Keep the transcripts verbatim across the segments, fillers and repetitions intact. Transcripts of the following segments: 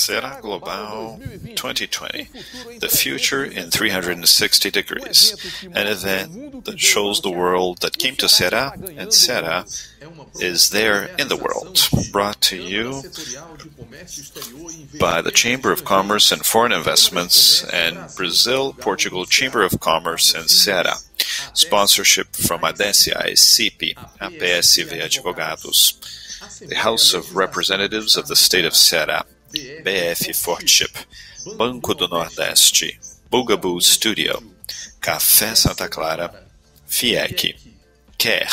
Será Global twenty twenty, The Future in three hundred sixty Degrees, an event that shows the world that came to Ceará, and Ceará is there in the world, brought to you by the Chamber of Commerce and Foreign Investments and Brazil-Portugal Chamber of Commerce and Ceará. Sponsorship from Adécia, C I P, A P S V Advogados, the House of Representatives of the State of Ceará, B F Fortship, Banco do Nordeste, Bugaboo Studio, Café Santa Clara, FIEC, Quer,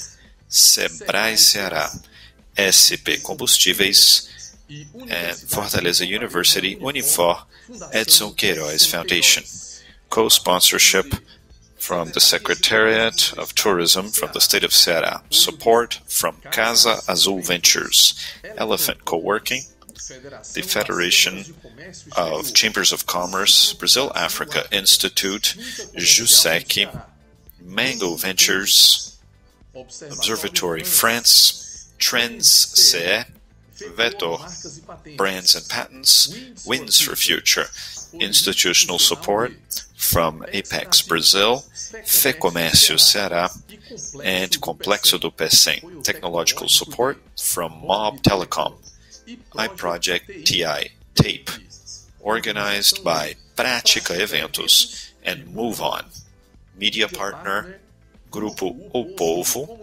Sebrae Ceará, S P Combustíveis, and Fortaleza University, Unifor, Edson Queiroz Foundation. Co-sponsorship from the Secretariat of Tourism from the State of Ceará. Support from Casa Azul Ventures, Elephant Co-working, the Federation of Chambers of Commerce, Brazil Africa Institute, JUSEC, Mango Ventures, Observatory France, Trends C E, Vetor, Brands and Patents, Wins for Future, institutional support from Apex Brazil, FEComércio Ceará, and Complexo do Pecém, technological support from Mob Telecom, iProject T I, TAPE, organized by Prática Eventos and Move On, media partner, Grupo O Povo,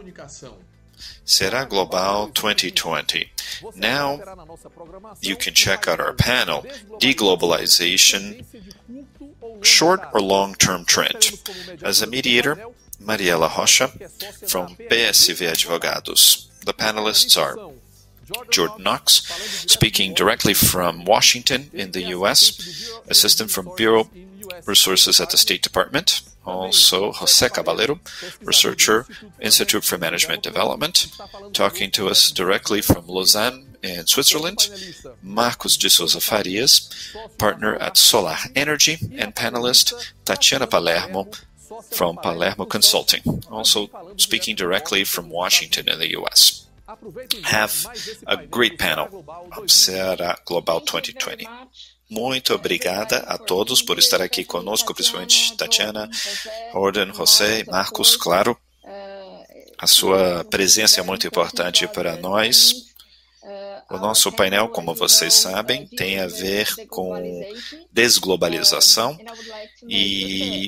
Será Global twenty twenty. Now, you can check out our panel, Deglobalization, Short or Long-Term Trend. As a mediator, Mariela Rocha from B S V Advogados. The panelists are Jordan Knox, speaking directly from Washington in the U S, assistant from Bureau Resources at the State Department. Also, José Caballero, researcher, Institute for Management Development, talking to us directly from Lausanne in Switzerland. Marcos de Souza Farias, partner at Solar Energy, and panelist Tatiana Palermo from Palermo Consulting, also speaking directly from Washington in the U S. Have a great panel on Será Global twenty twenty. Muito obrigada a todos por estar aqui conosco, principalmente Tatiana, Jordan, José, Marcos, claro. A sua presença é muito importante para nós. O nosso painel, como vocês sabem, tem a ver com desglobalização e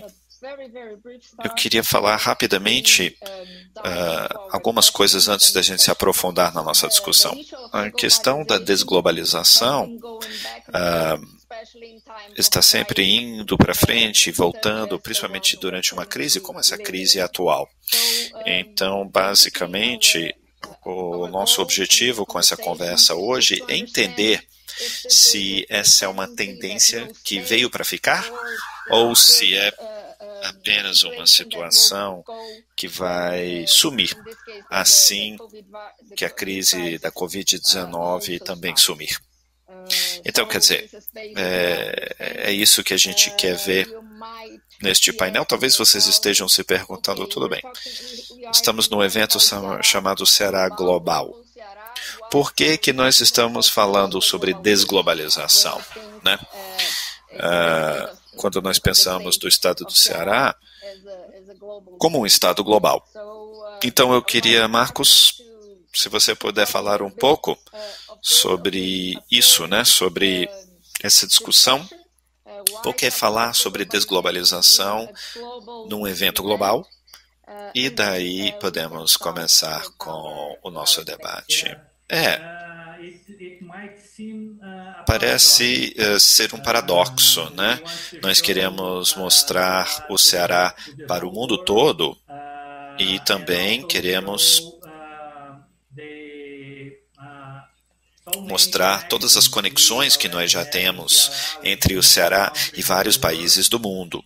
eu queria falar rapidamente uh, algumas coisas antes da gente se aprofundar na nossa discussão. A questão da desglobalização uh, está sempre indo para frente e voltando, principalmente durante uma crise como essa crise atual. Então, basicamente, o nosso objetivo com essa conversa hoje é entender se essa é uma tendência que veio para ficar ou se é apenas uma situação que vai sumir, assim que a crise da covid dezenove também sumir. Então, quer dizer, é, é isso que a gente quer ver neste painel. Talvez vocês estejam se perguntando, tudo bem, estamos num evento chamado Será Global. Por que que nós estamos falando sobre desglobalização, né? Ah, quando nós pensamos do estado do Ceará como um estado global. Então eu queria, Marcos, se você puder falar um pouco sobre isso, né? Sobre essa discussão. Por que falar sobre desglobalização num evento global? E daí podemos começar com o nosso debate. É, parece uh, ser um paradoxo, né? Nós queremos mostrar o Ceará para o mundo todo e também queremos mostrar todas as conexões que nós já temos entre o Ceará e vários países do mundo.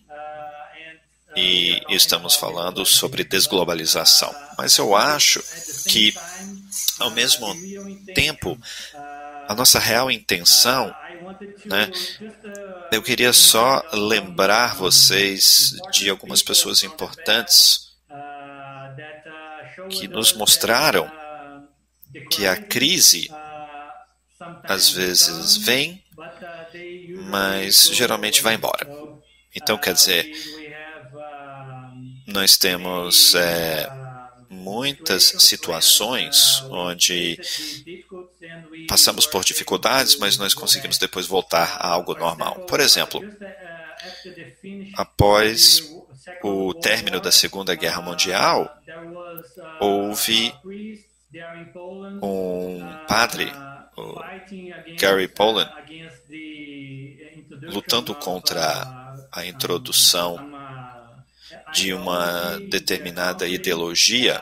E estamos falando sobre desglobalização. Mas eu acho que, ao mesmo tempo, a nossa real intenção, né, eu queria só lembrar vocês de algumas pessoas importantes que nos mostraram que a crise às vezes vem mas geralmente vai embora. Então, quer dizer, nós temos é, muitas situações onde passamos por dificuldades, mas nós conseguimos depois voltar a algo normal. Por exemplo, após o término da Segunda Guerra Mundial, houve um padre, o Gary Poland, lutando contra a introdução de uma determinada ideologia,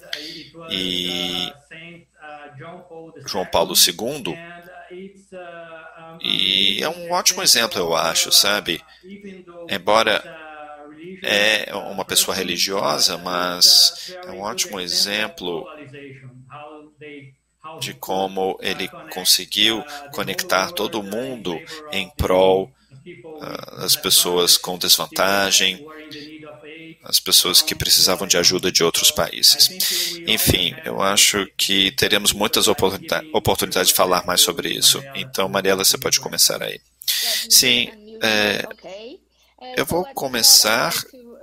e João Paulo segundo, e é um ótimo exemplo, eu acho, sabe? Embora é uma pessoa religiosa, mas é um ótimo exemplo de como ele conseguiu conectar todo mundo em prol uh, das pessoas com desvantagem, as pessoas que precisavam de ajuda de outros países. Enfim, eu acho que teremos muitas oportunidades oportunidades de falar mais sobre isso. Então, Mariela, você pode começar aí. Sim, é, eu vou começar,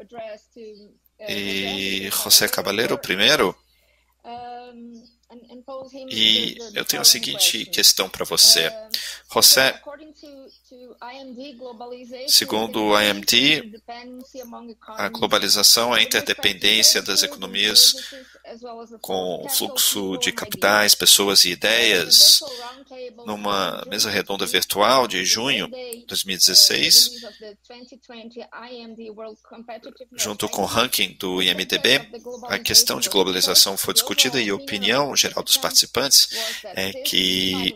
e José Caballero primeiro, e eu tenho a seguinte questão para você. José, segundo o I M D, a globalização é a interdependência das economias com o fluxo de capitais, pessoas e ideias. Numa mesa redonda virtual de junho de dois mil e dezesseis, junto com o ranking do I M D B, a questão de globalização foi discutida e a opinião geral dos participantes é que,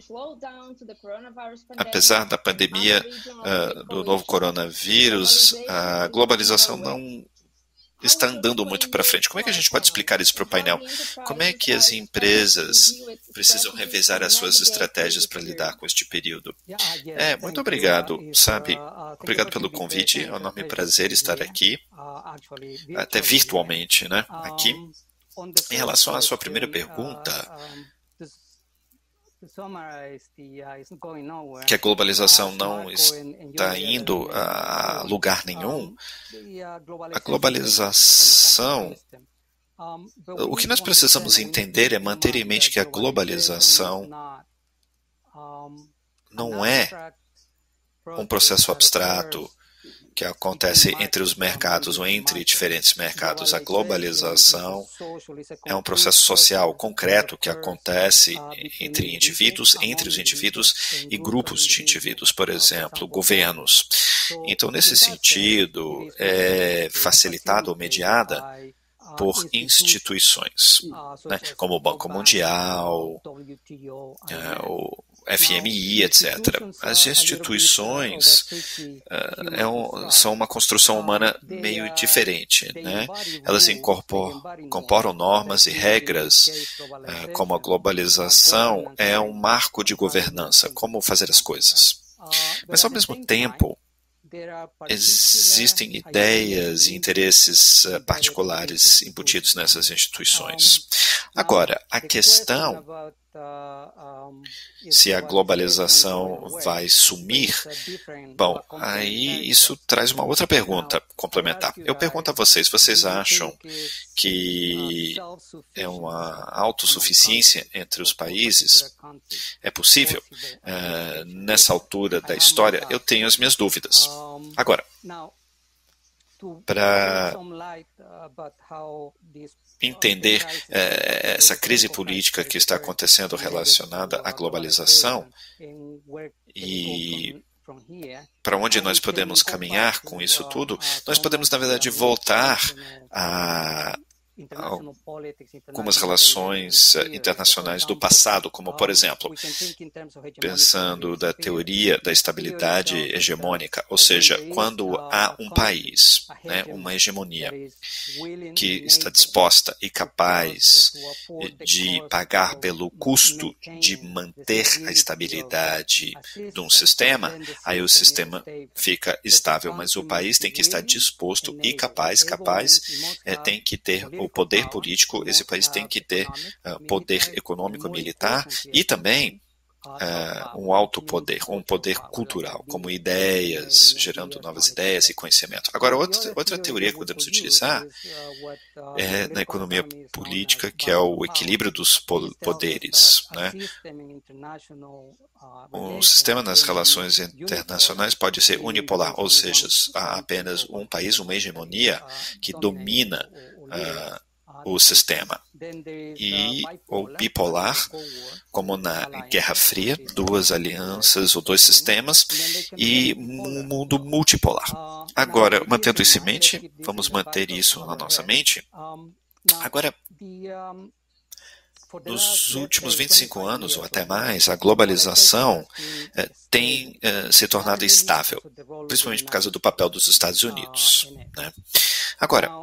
apesar da pandemia uh, do novo coronavírus, a globalização não está andando muito para frente. Como é que a gente pode explicar isso para o painel? Como é que as empresas precisam revezar as suas estratégias para lidar com este período? É, muito obrigado, sabe? Obrigado pelo convite, é um enorme prazer estar aqui, até virtualmente, né? Aqui. Em relação à sua primeira pergunta, que a globalização não está indo a lugar nenhum, a globalização, o que nós precisamos entender é manter em mente que a globalização não é um processo abstrato que acontece entre os mercados ou entre diferentes mercados. A globalização é um processo social concreto que acontece entre indivíduos, entre os indivíduos e grupos de indivíduos, por exemplo, governos. Então, nesse sentido, é facilitada ou mediada por instituições, né, como o Banco Mundial, é, o F M I, etcétera. As instituições uh, é um, são uma construção humana meio diferente, né? Elas incorporam, incorporam normas e regras, uh, como a globalização é um marco de governança, como fazer as coisas. Mas, ao mesmo tempo, existem ideias e interesses uh, particulares embutidos nessas instituições. Agora, a questão se a globalização vai sumir, bom, aí isso traz uma outra pergunta complementar. Eu pergunto a vocês, vocês acham que é uma autossuficiência entre os países? É possível? Uh, nessa altura da história, eu tenho as minhas dúvidas. Agora, para entender eh, essa crise política que está acontecendo relacionada à globalização e para onde nós podemos caminhar com isso tudo, nós podemos, na verdade, voltar a algumas relações internacionais do passado, como, por exemplo, pensando da teoria da estabilidade hegemônica, ou seja, quando há um país, né, uma hegemonia, que está disposta e capaz de pagar pelo custo de manter a estabilidade de um sistema, aí o sistema fica estável, mas o país tem que estar disposto e capaz, capaz, é, tem que ter o poder político, esse país tem que ter uh, poder econômico e militar e também uh, um alto poder, um poder cultural, como ideias, gerando novas ideias e conhecimento. Agora, outra, outra teoria que podemos utilizar é na economia política, que é o equilíbrio dos poderes, né? Um sistema nas relações internacionais pode ser unipolar, ou seja, há apenas um país, uma hegemonia que domina uh, o sistema, e ou bipolar, como na Guerra Fria, duas alianças ou dois sistemas, e um mundo multipolar. Agora, mantendo isso em mente, vamos manter isso na nossa mente. Agora, nos últimos vinte e cinco anos, ou até mais, a globalização eh, tem eh, se tornado estável, principalmente por causa do papel dos Estados Unidos, né? Agora,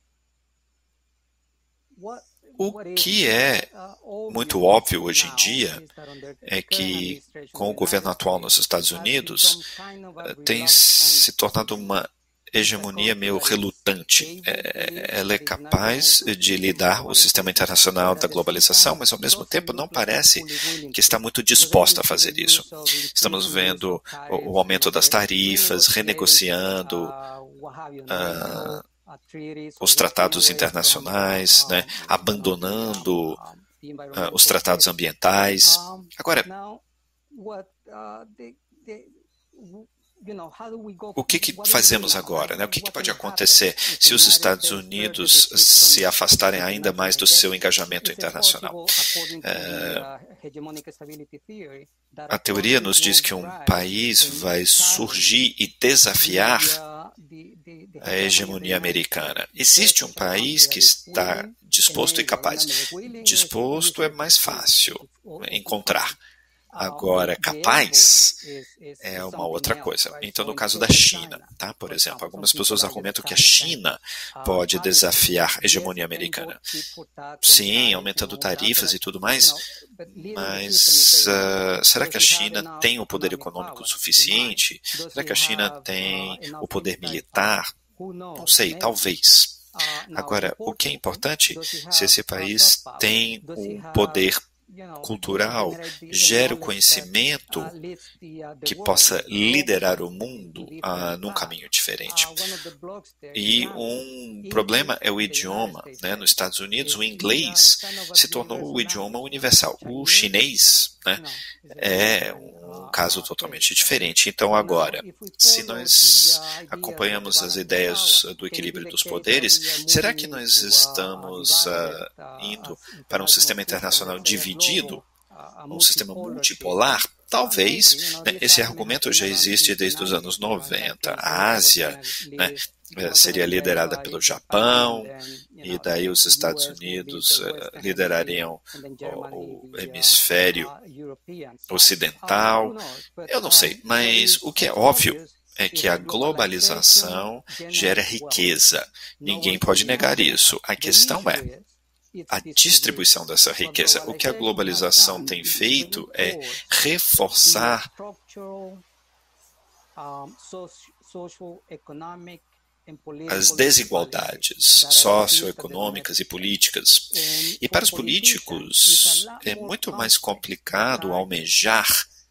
o que é muito óbvio hoje em dia é que, com o governo atual nos Estados Unidos, tem se tornado uma hegemonia meio relutante. Ela é capaz de lidar o sistema internacional da globalização, mas ao mesmo tempo não parece que está muito disposta a fazer isso. Estamos vendo o aumento das tarifas, renegociando uh, os tratados internacionais, né, abandonando uh, os tratados ambientais. Agora, o que, que fazemos agora, né? O que, que pode acontecer se os Estados Unidos se afastarem ainda mais do seu engajamento internacional? É, a teoria nos diz que um país vai surgir e desafiar a hegemonia americana. Existe um país que está disposto e capaz. Disposto é mais fácil encontrar. Agora, capaz é uma outra coisa. Então, no caso da China, tá? Por exemplo, algumas pessoas argumentam que a China pode desafiar a hegemonia americana. Sim, aumentando tarifas e tudo mais, mas uh, será que a China tem o poder econômico suficiente? Será que a China tem o poder militar? Não sei, talvez. Agora, o que é importante, se esse país tem um poder cultural, gera o conhecimento que possa liderar o mundo uh, num caminho diferente. E um problema é o idioma, né? Nos Estados Unidos, o inglês se tornou o idioma universal. O chinês, né, é um caso totalmente diferente. Então, agora, se nós acompanhamos as ideias do equilíbrio dos poderes, será que nós estamos uh, indo para um sistema internacional dividido? Um sistema multipolar? Talvez, né, esse argumento já existe desde os anos noventa. A Ásia, né, seria liderada pelo Japão, e daí os Estados Unidos uh, liderariam o, o hemisfério ocidental. Eu não sei, mas o que é óbvio é que a globalização gera riqueza. Ninguém pode negar isso. A questão é a distribuição dessa riqueza. O que a globalização tem feito é reforçar as desigualdades socioeconômicas e políticas. E para os políticos é muito mais complicado almejar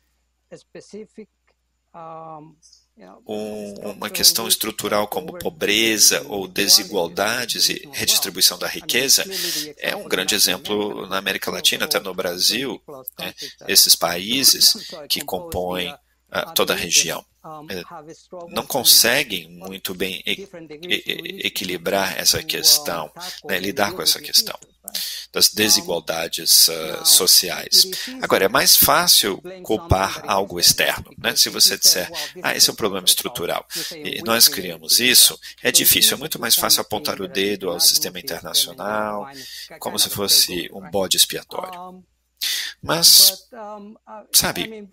Um, uma questão estrutural como pobreza ou desigualdades e redistribuição da riqueza. É um grande exemplo na América Latina, até no Brasil, né? Esses países que compõem uh, toda a região eh, não conseguem muito bem e, e, equilibrar essa questão, né? Lidar com essa questão das desigualdades uh, sociais. Agora, é mais fácil culpar algo externo, né? Se você disser, ah, esse é um problema estrutural, e nós criamos isso, é difícil, é muito mais fácil apontar o dedo ao sistema internacional, como se fosse um bode expiatório. Mas, sabe,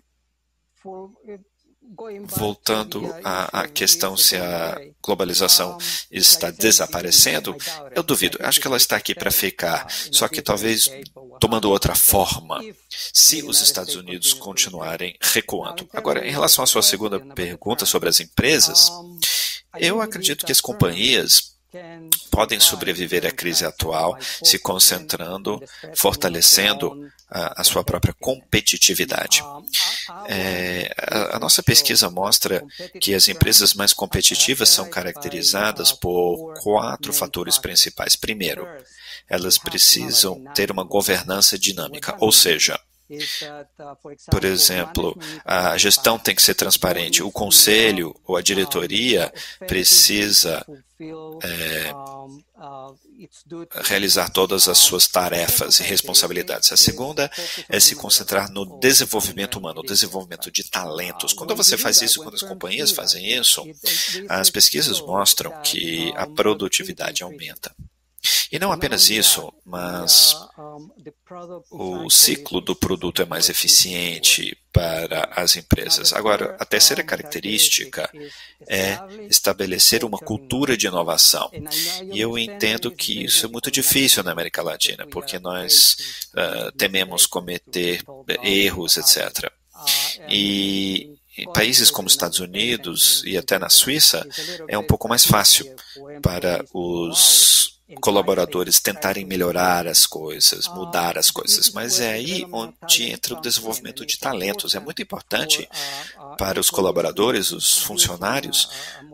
voltando à, à questão se a globalização está desaparecendo, eu duvido. Acho que ela está aqui para ficar, só que talvez tomando outra forma, se os Estados Unidos continuarem recuando. Agora, em relação à sua segunda pergunta sobre as empresas, eu acredito que as companhias podem sobreviver à crise atual se concentrando, fortalecendo a, a sua própria competitividade. É, a, a nossa pesquisa mostra que as empresas mais competitivas são caracterizadas por quatro fatores principais. Primeiro, elas precisam ter uma governança dinâmica, ou seja, por exemplo, a gestão tem que ser transparente. O conselho ou a diretoria precisa é, realizar todas as suas tarefas e responsabilidades. A segunda é se concentrar no desenvolvimento humano, o desenvolvimento de talentos. Quando você faz isso, quando as companhias fazem isso, as pesquisas mostram que a produtividade aumenta. E não apenas isso, mas o ciclo do produto é mais eficiente para as empresas. Agora, a terceira característica é estabelecer uma cultura de inovação. E eu entendo que isso é muito difícil na América Latina, porque nós uh, tememos cometer erros, etcétera. E em países como os Estados Unidos e até na Suíça, é um pouco mais fácil para os colaboradores tentarem melhorar as coisas, mudar as coisas, mas é aí onde entra o desenvolvimento de talentos. É muito importante para os colaboradores, os funcionários,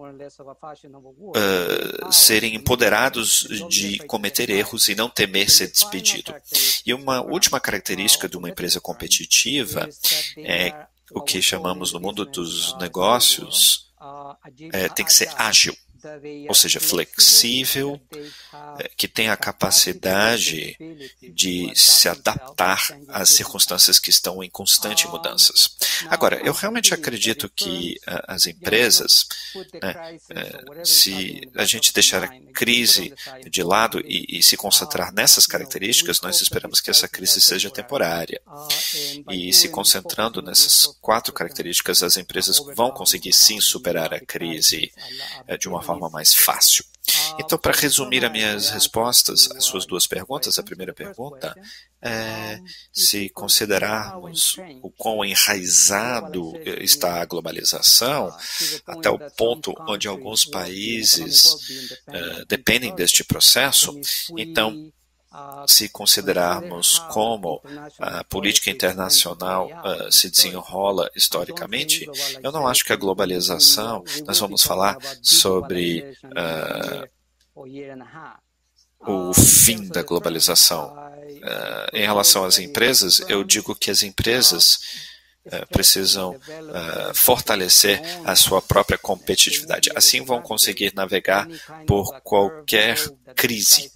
uh, serem empoderados de cometer erros e não temer ser despedido. E uma última característica de uma empresa competitiva é o que chamamos no mundo dos negócios, é, tem que ser ágil. Ou seja, flexível, que tenha a capacidade de se adaptar às circunstâncias que estão em constante mudanças. Agora, eu realmente acredito que uh, as empresas, né, uh, se a gente deixar a crise de lado e, e se concentrar nessas características, nós esperamos que essa crise seja temporária. E se concentrando nessas quatro características, as empresas vão conseguir sim superar a crise uh, de uma forma mais fácil. Então, para resumir as minhas respostas às suas duas perguntas, a primeira pergunta é se considerarmos o quão enraizado está a globalização, até o ponto onde alguns países uh, dependem deste processo, então, se considerarmos como a política internacional uh, se desenrola historicamente, eu não acho que a globalização, nós vamos falar sobre uh, o fim da globalização. Uh, em relação às empresas, eu digo que as empresas uh, precisam uh, fortalecer a sua própria competitividade. Assim vão conseguir navegar por qualquer crise.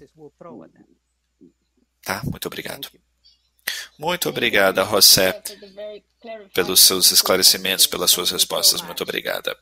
Tá? Muito obrigado. Muito obrigada, José, pelos seus esclarecimentos, pelas suas respostas. Muito obrigada.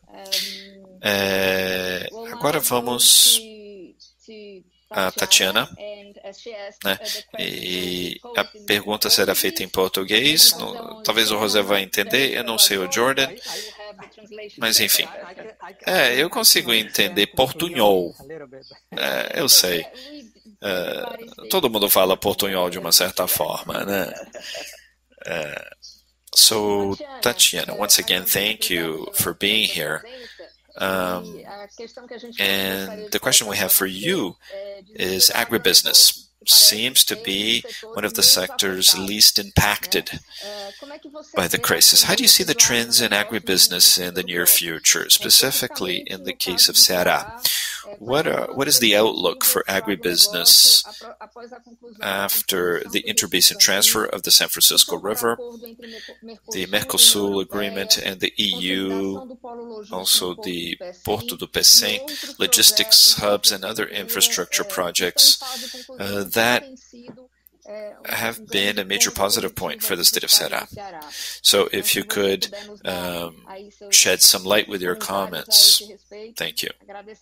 É, agora vamos a Tatiana, né? E a pergunta será feita em português. No, talvez o José vai entender, eu não sei o Jordan, mas enfim. É, eu consigo entender portunhol. É, eu sei. Uh, todo mundo fala portunhol de uma certa forma, né? Uh, so, Tatiana, once again, thank you for being here. Um, and the question we have for you is agribusiness. Seems to be one of the sectors least impacted by the crisis. How do you see the trends in agribusiness in the near future, specifically in the case of Ceará? What are, what is the outlook for agribusiness after the interbasin transfer of the San Francisco River, the Mercosul agreement, and the E U, also the Porto do Pecém, logistics hubs, and other infrastructure projects uh, that have been a major positive point for the state of Ceará. So if you could um, shed some light with your comments. Thank you.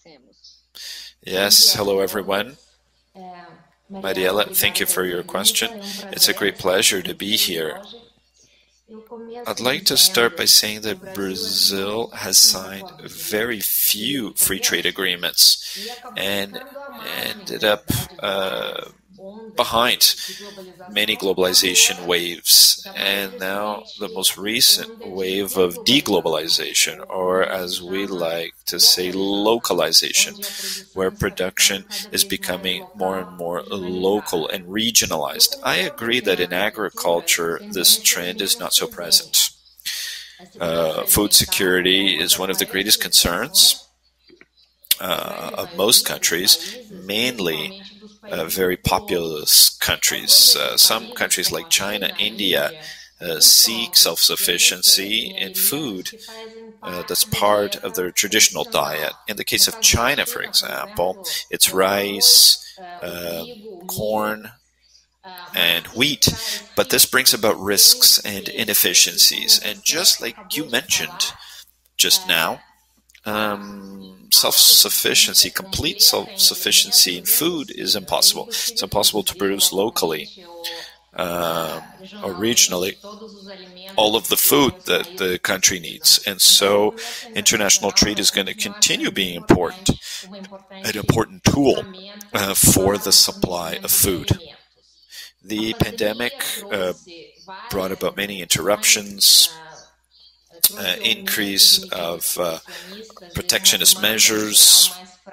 Yes, hello everyone. Mariela, thank you for your question. It's a great pleasure to be here. I'd like to start by saying that Brazil has signed very few free trade agreements and ended up uh, behind many globalization waves, and now the most recent wave of deglobalization, or as we like to say, localization, where production is becoming more and more local and regionalized. I agree that in agriculture, this trend is not so present. Uh, food security is one of the greatest concerns Uh, of most countries, mainly uh, very populous countries. Uh, some countries like China, India, uh, seek self-sufficiency in food uh, that's part of their traditional diet. In the case of China, for example, it's rice, uh, corn, and wheat, but this brings about risks and inefficiencies. And just like you mentioned just now, Um, self-sufficiency, complete self-sufficiency in food is impossible. It's impossible to produce locally um, or regionally all of the food that the country needs. And so international trade is going to continue being important, an important tool uh, for the supply of food. The pandemic uh, brought about many interruptions, Uh, increase of uh, protectionist measures,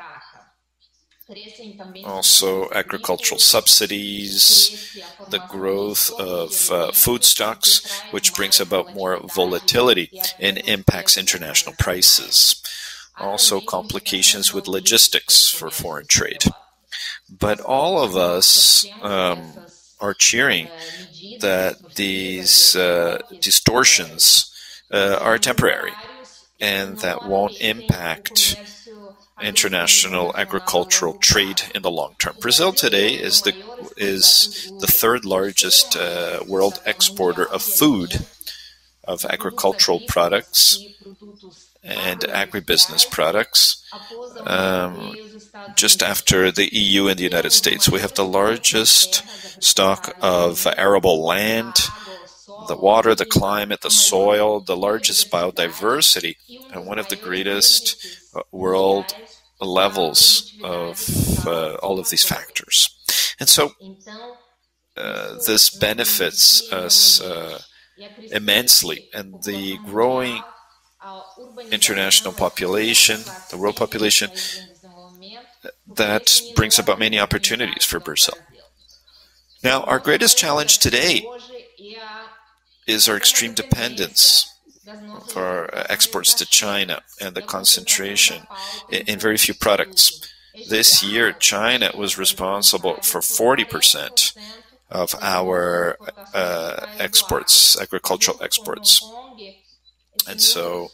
also agricultural subsidies, the growth of uh, food stocks, which brings about more volatility and impacts international prices. Also complications with logistics for foreign trade. But all of us um, are cheering that these uh, distortions Uh, are temporary and that won't impact international agricultural trade in the long term. Brazil today is the is the third largest uh, world exporter of food, of agricultural products and agribusiness products, um, just after the E U and the United States. We have the largest stock of arable land, the water, the climate, the soil, the largest biodiversity, and one of the greatest world levels of uh, all of these factors. And so uh, this benefits us uh, immensely, and the growing international population, the world population, that brings about many opportunities for Brazil. Now, our greatest challenge today is our extreme dependence of our exports to China and the concentration in very few products. This year, China was responsible for forty percent of our uh, exports, agricultural exports. And so,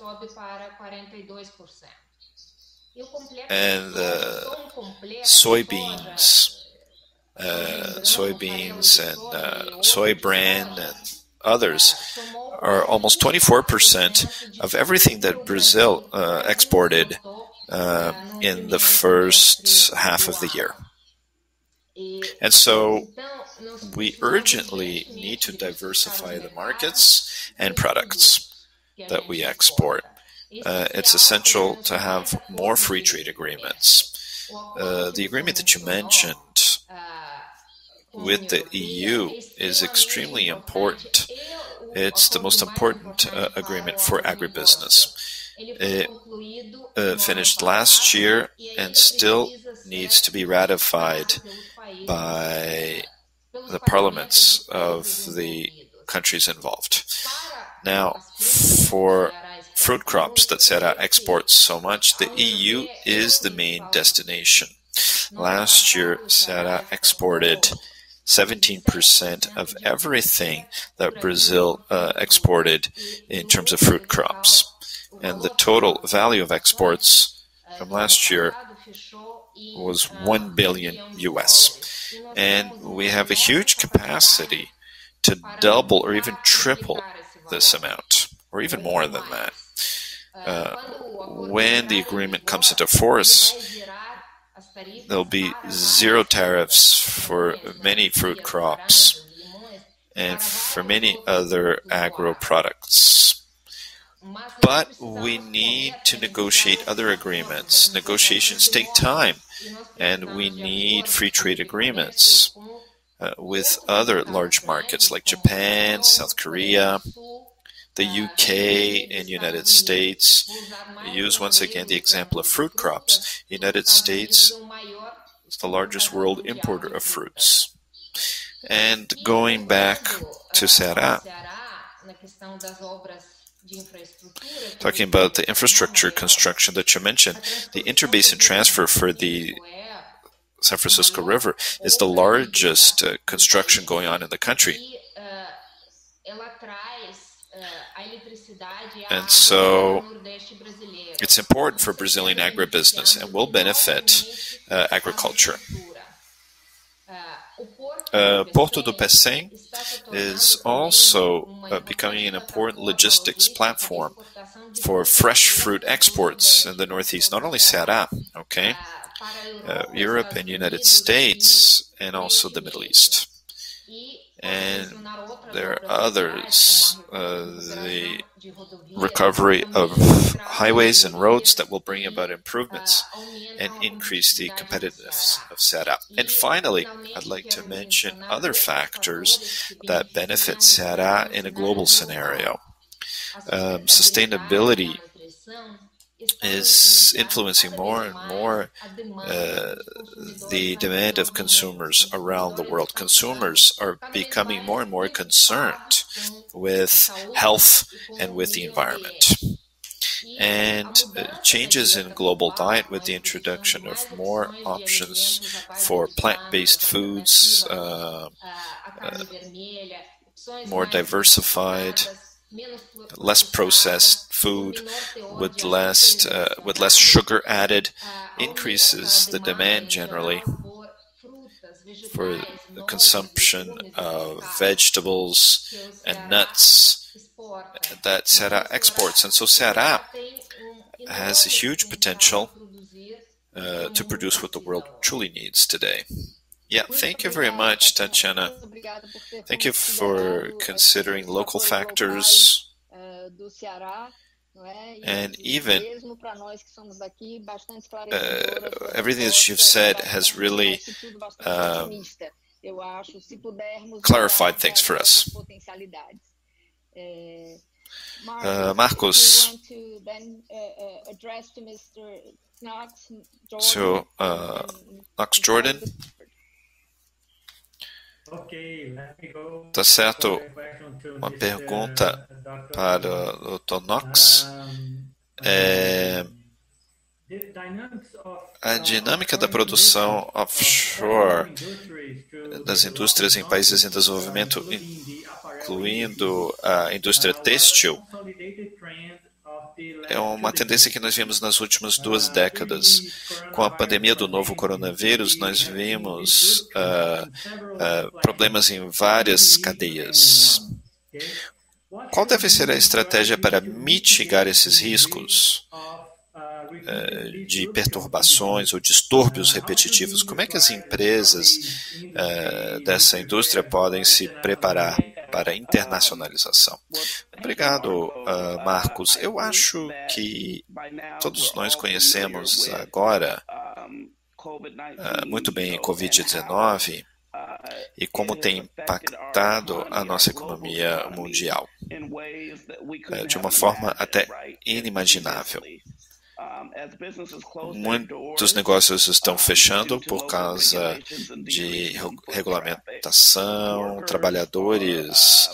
and uh, soybeans, uh, soybeans and uh, soy bran and others are almost twenty-four percent of everything that Brazil uh, exported uh, in the first half of the year. And so we urgently need to diversify the markets and products that we export. Uh, it's essential to have more free trade agreements. Uh, the agreement that you mentioned with the E U is extremely important. It's the most important uh, agreement for agribusiness. It uh, finished last year and still needs to be ratified by the parliaments of the countries involved. Now, for fruit crops that Ceará exports so much, the E U is the main destination. Last year, Ceará exported seventeen percent of everything that Brazil uh, exported in terms of fruit crops. And the total value of exports from last year was one billion U S. And we have a huge capacity to double or even triple this amount, or even more than that. Uh, when the agreement comes into force, there'll be zero tariffs for many fruit crops and for many other agro products. But we need to negotiate other agreements. Negotiations take time, and we need free trade agreements uh, with other large markets like Japan, South Korea, the U K, and United States. I use once again the example of fruit crops. United States is the largest world importer of fruits. And going back to Ceará, talking about the infrastructure construction that you mentioned, the interbasin transfer for the San Francisco River is the largest uh, construction going on in the country. And so it's important for Brazilian agribusiness and will benefit uh, agriculture. Uh, Porto do Pecém is also uh, becoming an important logistics platform for fresh fruit exports in the Northeast, not only Ceará, okay, uh, Europe and United States, and also the Middle East. And there are others, uh, the recovery of highways and roads that will bring about improvements and increase the competitiveness of Ceará. And finally, I'd like to mention other factors that benefit Ceará in a global scenario. Um, sustainability is influencing more and more uh, the demand of consumers around the world. Consumers are becoming more and more concerned with health and with the environment. And uh, changes in global diet with the introduction of more options for plant-based foods, uh, uh, more diversified, less processed food with less uh, with less sugar added, increases the demand generally for the consumption of vegetables and nuts that Ceará exports. And so Ceará has a huge potential uh, to produce what the world truly needs today. Yeah, thank you very much, Tatiana. Thank you for considering local factors and even uh, everything that you've said has really um, clarified things for us. Uh, Marcos, so uh, Knox Jordan. Tá certo? Uma pergunta para o doutor Knox. É, a dinâmica da produção offshore das indústrias em países em desenvolvimento, incluindo a indústria têxtil, é uma tendência que nós vimos nas últimas duas décadas. Com a pandemia do novo coronavírus, nós vimos uh, uh, problemas em várias cadeias. Qual deve ser a estratégia para mitigar esses riscos uh, de perturbações ou distúrbios repetitivos? Como é que as empresas uh, dessa indústria podem se preparar para a internacionalização? Obrigado, uh, Marcos. Eu acho que todos nós conhecemos agora uh, muito bem a covid dezenove e como tem impactado a nossa economia mundial uh, de uma forma até inimaginável. Muitos negócios estão fechando por causa de regulamentação, trabalhadores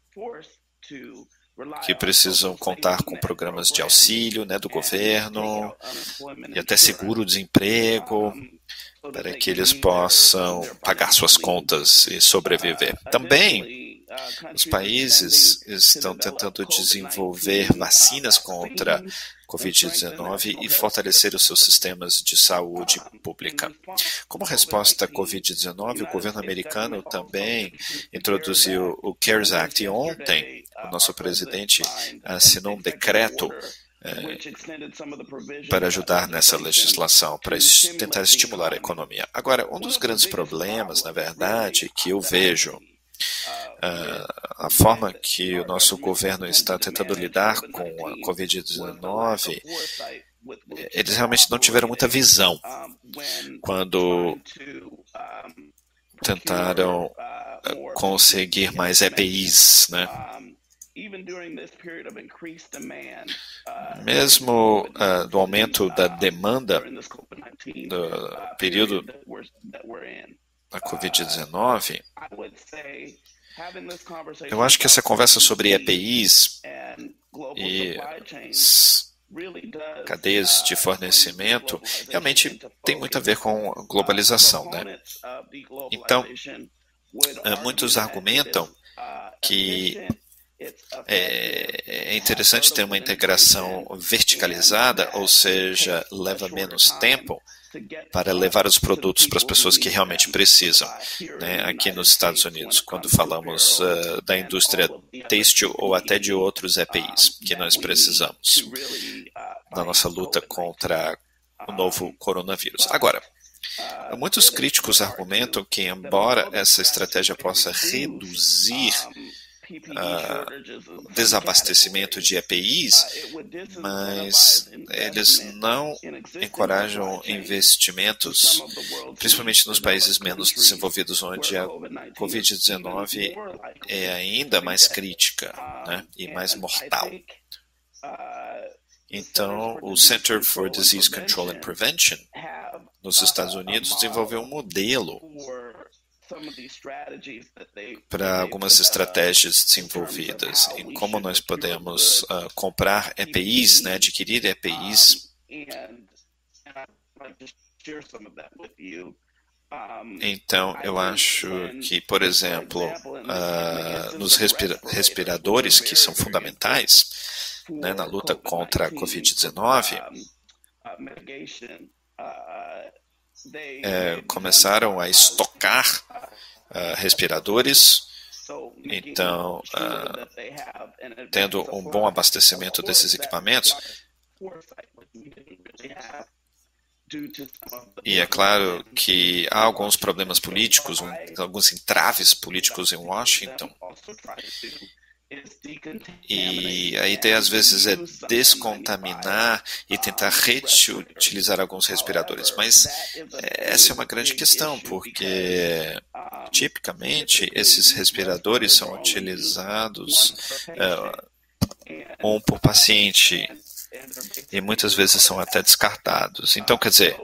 que precisam contar com programas de auxílio, né, do governo e até seguro-desemprego para que eles possam pagar suas contas e sobreviver. Também os países estão tentando desenvolver vacinas contra covid dezenove e fortalecer os seus sistemas de saúde pública. Como resposta à covid dezenove, o governo americano também introduziu o CARES Act e ontem o nosso presidente assinou um decreto eh, para ajudar nessa legislação, para tentar estimular a economia. Agora, um dos grandes problemas, na verdade, que eu vejo Uh, a forma que o nosso governo está tentando lidar com a covid dezenove, eles realmente não tiveram muita visão quando tentaram uh, conseguir mais E P Is, né? Mesmo uh, do aumento da demanda do período da covid dezenove, eu acho que essa conversa sobre E P Is e cadeias de fornecimento realmente tem muito a ver com globalização, né? Então, muitos argumentam que é interessante ter uma integração verticalizada, ou seja, leva menos tempo para levar os produtos para as pessoas que realmente precisam, né? Aqui nos Estados Unidos, quando falamos uh, da indústria têxtil ou até de outros E P Is que nós precisamos na nossa luta contra o novo coronavírus. Agora, muitos críticos argumentam que, embora essa estratégia possa reduzir Uh, desabastecimento de E P Is, mas eles não encorajam investimentos, principalmente nos países menos desenvolvidos, onde a covid dezenove é ainda mais crítica, né, e mais mortal. Então, o Center for Disease Control and Prevention nos Estados Unidos desenvolveu um modelo para algumas estratégias desenvolvidas em como nós podemos uh, comprar E P Is, né, adquirir E P Is. Então, eu acho que, por exemplo, uh, nos respira respiradores, que são fundamentais, né, na luta contra a covid dezenove, É, começaram a estocar uh, respiradores, então, uh, tendo um bom abastecimento desses equipamentos. E é claro que há alguns problemas políticos, um, alguns entraves políticos em Washington. E a ideia às vezes é descontaminar e tentar reutilizar alguns respiradores, mas essa é uma grande questão, porque tipicamente esses respiradores são utilizados uh, um por paciente e muitas vezes são até descartados. Então, quer dizer,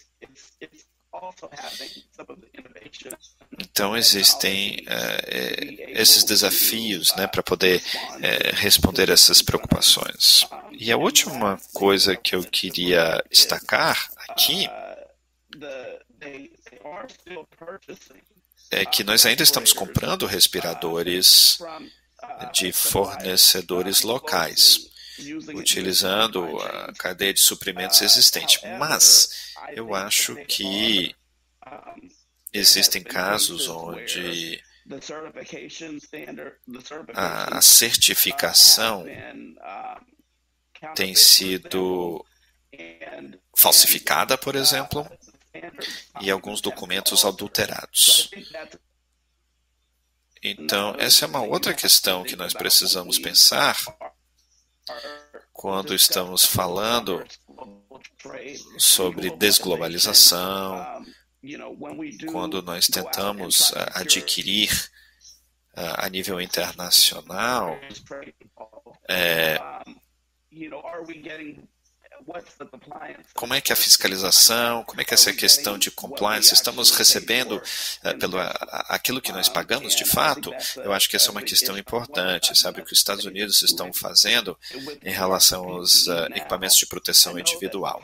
então existem uh, esses desafios, né, para poder uh, responder essas preocupações. E a última coisa que eu queria destacar aqui é que nós ainda estamos comprando respiradores de fornecedores locais, utilizando a cadeia de suprimentos existente. Mas eu acho que existem casos onde a certificação tem sido falsificada, por exemplo, e alguns documentos adulterados. Então, essa é uma outra questão que nós precisamos pensar quando estamos falando sobre desglobalização, quando nós tentamos adquirir a nível internacional, é, como é que a fiscalização, como é que essa questão de compliance, estamos recebendo uh, pelo, uh, aquilo que nós pagamos de fato? Eu acho que essa é uma questão importante, sabe, o que os Estados Unidos estão fazendo em relação aos uh, equipamentos de proteção individual.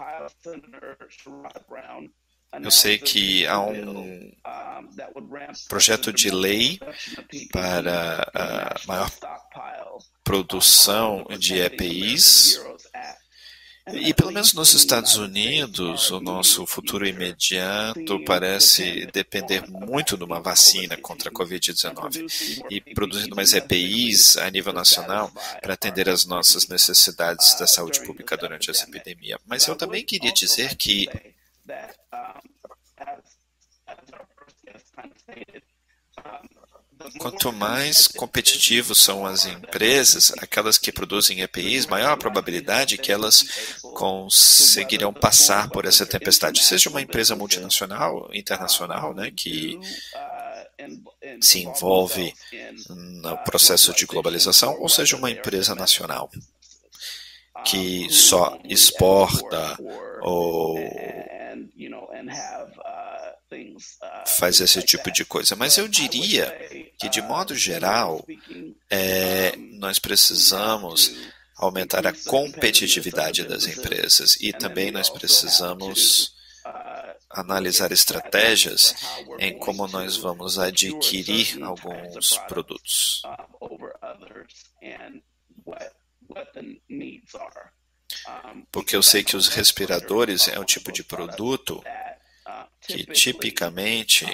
Eu sei que há um projeto de lei para a maior produção de E P Is, e pelo menos nos Estados Unidos, o nosso futuro imediato parece depender muito de uma vacina contra a covid dezenove e produzindo mais E P Is a nível nacional para atender às nossas necessidades da saúde pública durante essa epidemia. Mas eu também queria dizer que quanto mais competitivos são as empresas, aquelas que produzem E P Is, maior a probabilidade que elas conseguirão passar por essa tempestade. Seja uma empresa multinacional, internacional, né, que se envolve no processo de globalização, ou seja, uma empresa nacional que só exporta ou faz esse tipo de coisa. Mas eu diria que, de modo geral, é, nós precisamos aumentar a competitividade das empresas e também nós precisamos analisar estratégias em como nós vamos adquirir alguns produtos. Porque eu sei que os respiradores é um tipo de produto que tipicamente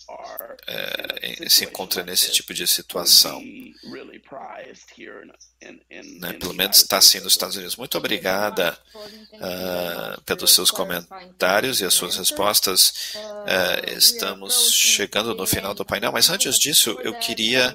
é, se encontra nesse tipo de situação. Né? Pelo menos está assim nos Estados Unidos. Muito obrigada uh, pelos seus comentários e as suas respostas. Uh, estamos chegando no final do painel, mas antes disso eu queria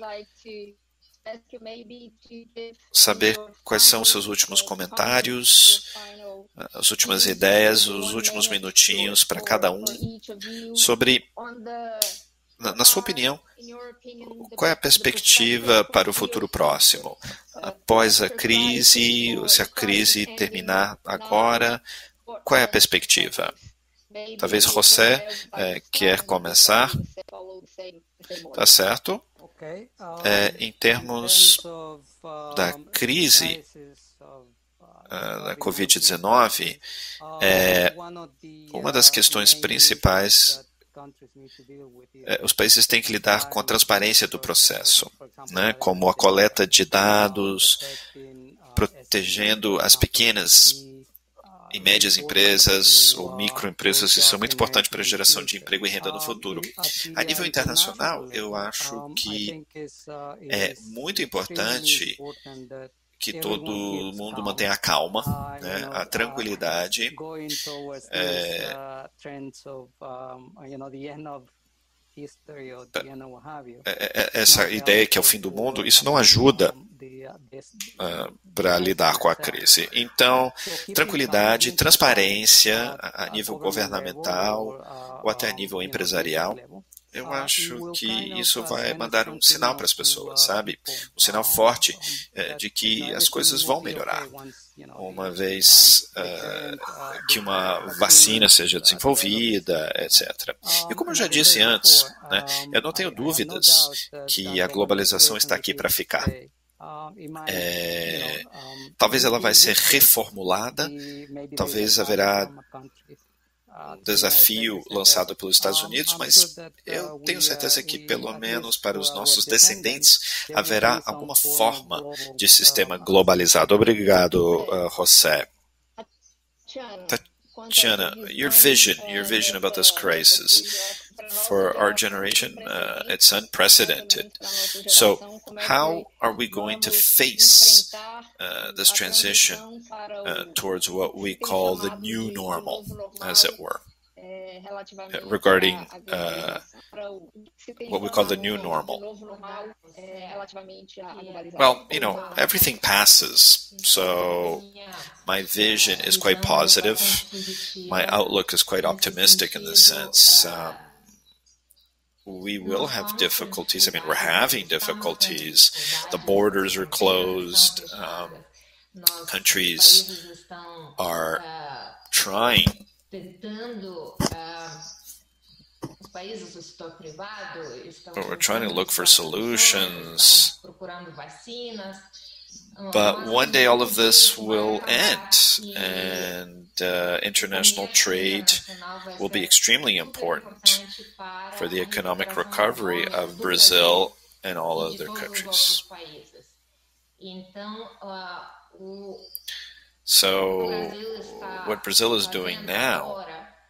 saber quais são os seus últimos comentários, as últimas ideias, os últimos minutinhos para cada um sobre, na, na sua opinião, qual é a perspectiva para o futuro próximo? Após a crise, se a crise terminar agora, qual é a perspectiva? Talvez José é, quer começar. Tá certo? É, em termos da crise uh, da covid dezenove, é, uma das questões principais, é, os países têm que lidar com a transparência do processo, né, como a coleta de dados, protegendo as pequenas e médias empresas ou microempresas. Isso é muito importante para a geração de emprego e renda no futuro. A nível internacional, eu acho que é muito importante que todo mundo mantenha a calma, né, a tranquilidade. É, essa ideia que é o fim do mundo, isso não ajuda uh, para lidar com a crise. Então, tranquilidade, transparência a nível governamental ou até a nível empresarial, eu acho que isso vai mandar um sinal para as pessoas, sabe? Um sinal forte uh, de que as coisas vão melhorar, uma vez uh, que uma vacina seja desenvolvida, etcétera. E como eu já disse antes, né, eu não tenho dúvidas que a globalização está aqui para ficar. É, talvez ela vai ser reformulada, talvez haverá um desafio lançado pelos Estados Unidos, mas eu tenho certeza que, pelo menos para os nossos descendentes, haverá alguma forma de sistema globalizado. Obrigado, uh, José. Tatiana, your vision, your vision about this crisis. For our generation, uh, it's unprecedented. So, how are we going to face uh, this transition uh, towards what we call the new normal, as it were? Regarding uh, what we call the new normal. Well, you know, everything passes, so my vision is quite positive. My outlook is quite optimistic in this sense. Um, we will have difficulties. I mean, we're having difficulties. The borders are closed. Um, countries are trying But we're trying to look for solutions. But one day all of this will end, and uh, international trade will be extremely important for the economic recovery of Brazil and all other countries. So, what Brazil is doing now,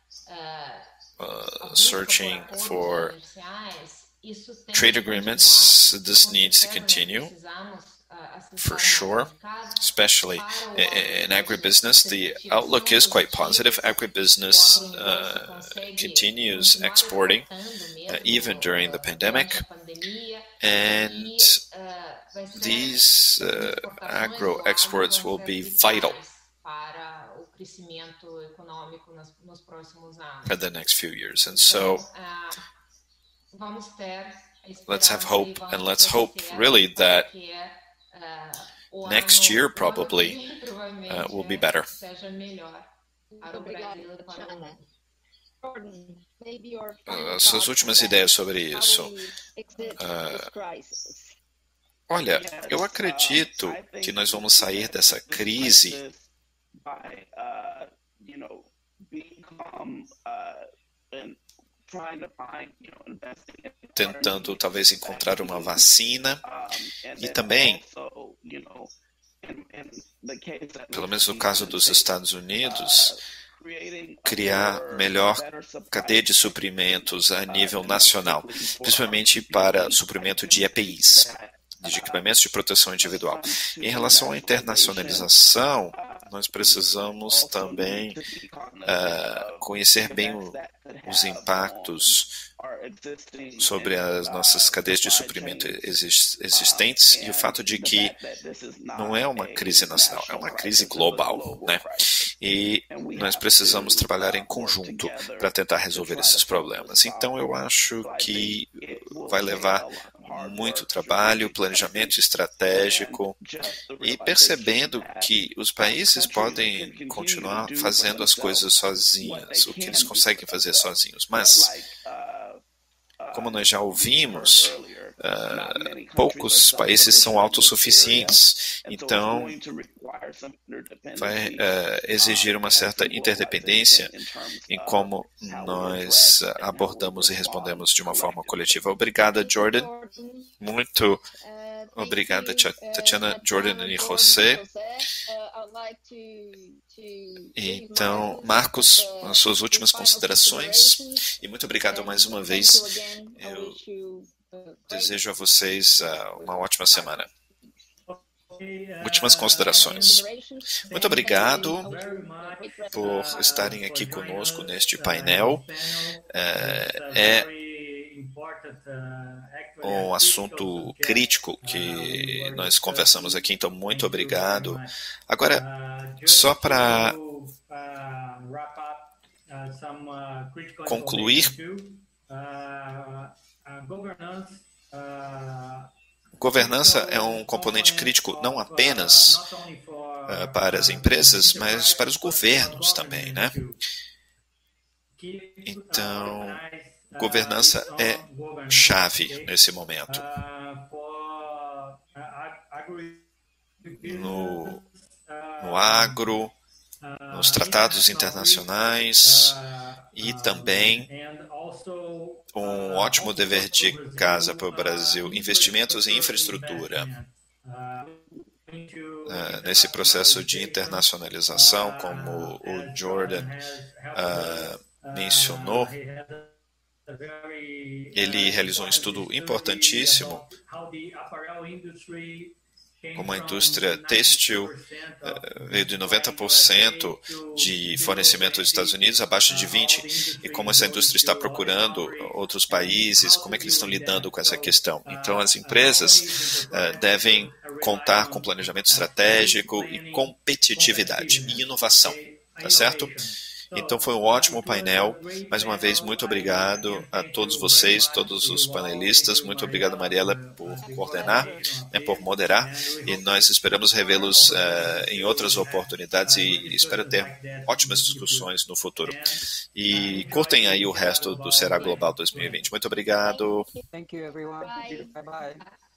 Uh, searching for trade agreements, this needs to continue for sure, especially in agribusiness. The outlook is quite positive. Agribusiness uh, continues exporting uh, even during the pandemic, and these uh, agro exports will be vital for the next few years. And so let's have hope, and let's hope really that next year probably uh, will be better. Uh, suas últimas ideias sobre isso. Uh, olha, eu acredito que nós vamos sair dessa crise tentando talvez encontrar uma vacina e também, pelo menos no caso dos Estados Unidos, criar melhor cadeia de suprimentos a nível nacional, principalmente para suprimento de E P Is, de equipamentos de proteção individual. Em relação à internacionalização, nós precisamos também uh, conhecer bem o, os impactos sobre as nossas cadeias de suprimento existentes e o fato de que não é uma crise nacional, é uma crise global, né? E nós precisamos trabalhar em conjunto para tentar resolver esses problemas. Então, eu acho que vai levar muito trabalho, planejamento estratégico e percebendo que os países podem continuar fazendo as coisas sozinhos, o que eles conseguem fazer sozinhos, mas como nós já ouvimos, uh, poucos países são autossuficientes, então vai uh, exigir uma certa interdependência em como nós abordamos e respondemos de uma forma coletiva. Obrigada, Jordan. Muito obrigada, Tatiana, Jordan e José. Então, Marcos, as suas últimas considerações. E muito obrigado mais uma vez. Eu desejo a vocês uh, uma ótima semana. Últimas considerações. Muito obrigado por estarem aqui conosco neste painel. É, é um assunto crítico que nós conversamos aqui, então muito obrigado. Agora, só para concluir, governança é um componente crítico não apenas uh, para as empresas, mas para os governos também, né? Então, governança é chave nesse momento. No, no agro, nos tratados internacionais e também um ótimo dever de casa para o Brasil, investimentos em infraestrutura. Uh, nesse processo de internacionalização, como o Jordan uh, mencionou, ele realizou um estudo importantíssimo como a indústria têxtil uh, veio de noventa por cento de fornecimento dos Estados Unidos, abaixo de vinte por cento, e como essa indústria está procurando outros países, como é que eles estão lidando com essa questão. Então, as empresas uh, devem contar com planejamento estratégico e competitividade e inovação, tá certo? Então foi um ótimo painel. Mais uma vez, muito obrigado a todos vocês, todos os panelistas. Muito obrigado, Mariela, por coordenar, né, por moderar. E nós esperamos revê-los uh, em outras oportunidades e espero ter ótimas discussões no futuro. E curtem aí o resto do Será Global dois mil e vinte. Muito obrigado. Thank you, everyone. Bye bye.